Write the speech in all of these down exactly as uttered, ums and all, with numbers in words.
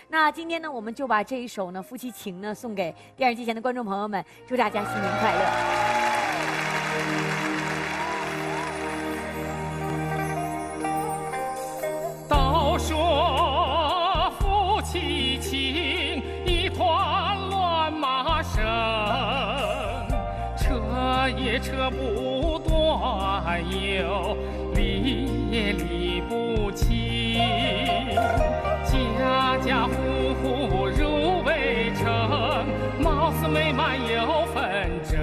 那今天呢，我们就把这一首呢《夫妻情》呢送给电视机前的观众朋友们，祝大家新年快乐。 都说夫妻情，一团乱麻绳，扯也扯不断，又理也理不清，家家户户如围城，貌似美满有纷争。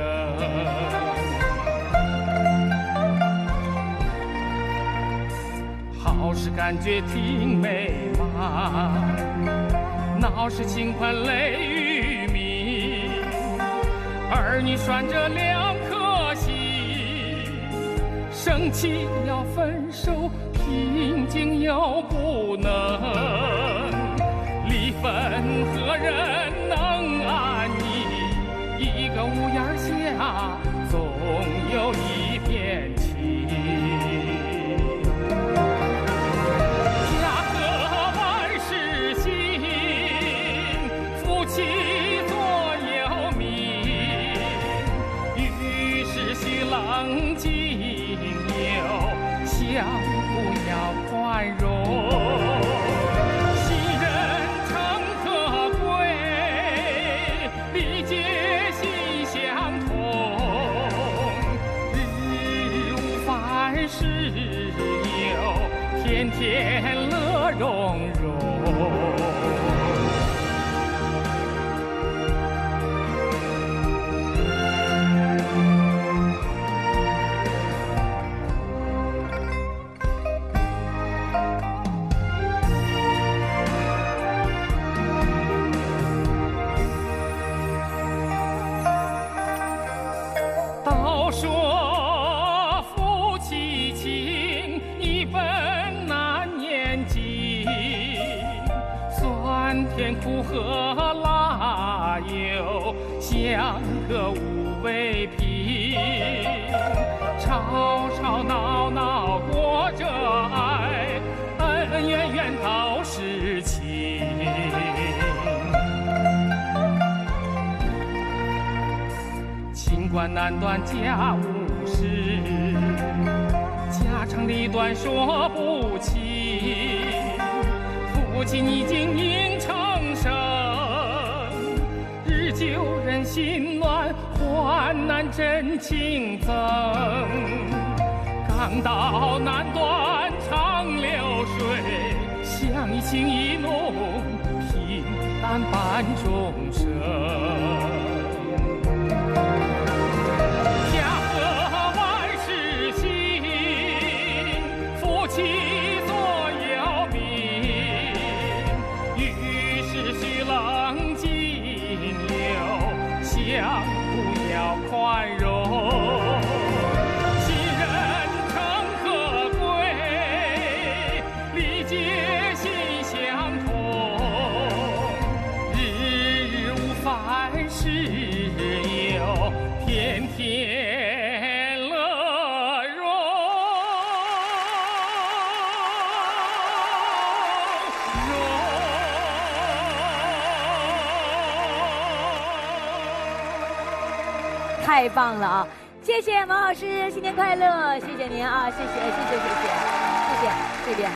好是感觉挺美满，闹是倾盆泪与蜜，儿女拴着两颗心，生气要分手，平静又不能，离分何人能安宁？一个屋檐下总有一片情。妻左右命，于是需冷静，又相互要宽容。信任诚可贵，理解心相通。日无凡事，又天天乐融融。都说夫妻情，一本难念经，酸甜苦和辣又相隔无为凭，吵吵闹闹过着爱，恩恩怨怨都是情。情关难断家务事，家长里短说不清，父亲已经应成生，日久人心暖，患难真情增。港道难断长流水，相依情意浓，平淡伴终生。妻左右命，于是需冷静，又相互要宽容。信任诚可贵，理解心相通。日日无凡事，又天天。 太棒了啊！谢谢毛老师，新年快乐！谢谢您啊，谢谢谢谢谢谢谢谢这边。